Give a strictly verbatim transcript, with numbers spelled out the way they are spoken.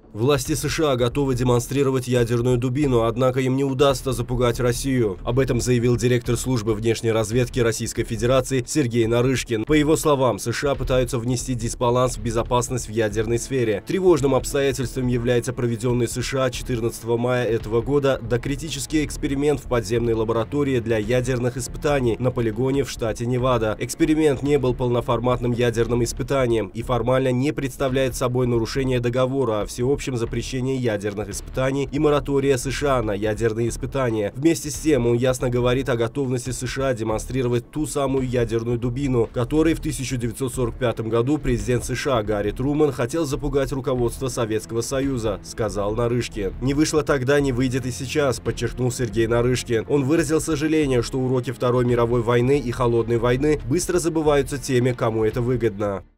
Власти США готовы демонстрировать ядерную дубину, однако им не удастся запугать Россию. Об этом заявил директор службы внешней разведки Российской Федерации Сергей Нарышкин. По его словам, США пытаются внести дисбаланс в безопасность в ядерной сфере. Тревожным обстоятельством является проведенный США четырнадцатого мая этого года докритический эксперимент в подземной лаборатории для ядерных испытаний на полигоне в штате Невада. Эксперимент не был полноформатным ядерным испытанием и формально не представляет собой нарушение договора о всеобщем общем запрещении ядерных испытаний и моратория США на ядерные испытания. Вместе с тем он ясно говорит о готовности США демонстрировать ту самую ядерную дубину, которой в тысяча девятьсот сорок пятом году президент США Гарри Трумэн хотел запугать руководство Советского Союза, сказал Нарышкин. Не вышло тогда, не выйдет и сейчас, подчеркнул Сергей Нарышкин. Он выразил сожаление, что уроки Второй мировой войны и Холодной войны быстро забываются теми, кому это выгодно.